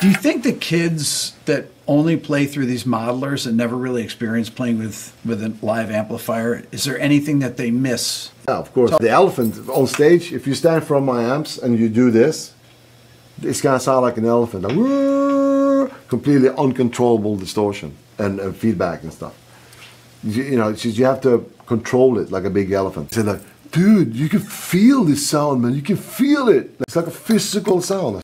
Do you think the kids that only play through these modelers and never really experience playing with a live amplifier, is there anything that they miss? Yeah, of course. The elephant on stage, if you stand from my amps and you do this, it's gonna sound like an elephant. Like, completely uncontrollable distortion and feedback and stuff. You know, you have to control it like a big elephant. So like, dude, you can feel this sound, man. You can feel it. It's like a physical sound.